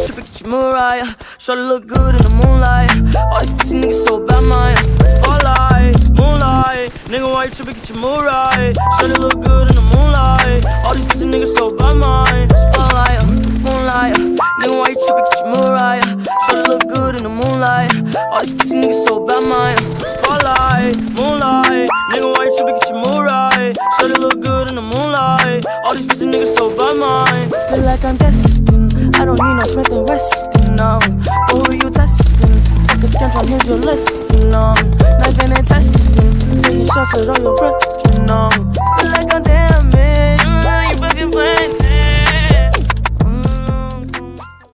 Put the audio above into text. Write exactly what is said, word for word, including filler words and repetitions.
trippin', get your Mariah. Shorty look good in the moonlight. All these pussy niggas so bad, man. Spotlight, moonlight. Nigga, why you trippin', get your Mariah. Shorty look good in the moonlight. All these pussy niggas so bad, man. Spotlight, moonlight. Nigga, why you trippin', get your Mariah. Shorty look good in the moonlight. All these pussy niggas so bad, man. Spotlight, moonlight. Nigga, why you trippin', get your Mariah. Shorty look good in the moonlight. All these pussy niggas so bad, man. Feel like I'm destined. I don't need no Smith and Weston, no. But who you testing? Fuck a scantron, here's your lesson, no. Knife and testing. Taking shots with all your brethren, no.